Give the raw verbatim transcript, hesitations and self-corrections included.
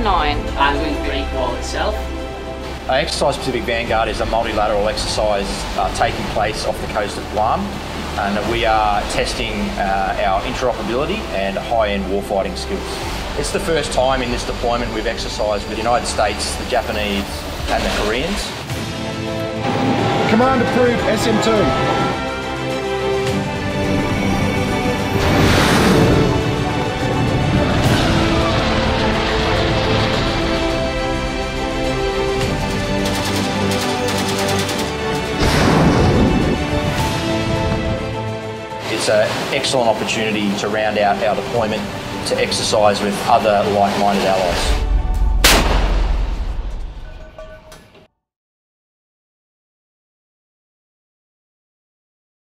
nine. I'm going to Great Wall itself. Uh, exercise Pacific Vanguard is a multilateral exercise uh, taking place off the coast of Guam, and we are testing uh, our interoperability and high-end warfighting skills. It's the first time in this deployment we've exercised with the United States, the Japanese and the Koreans. Command approved, S M two. It's an excellent opportunity to round out our deployment to exercise with other like-minded allies.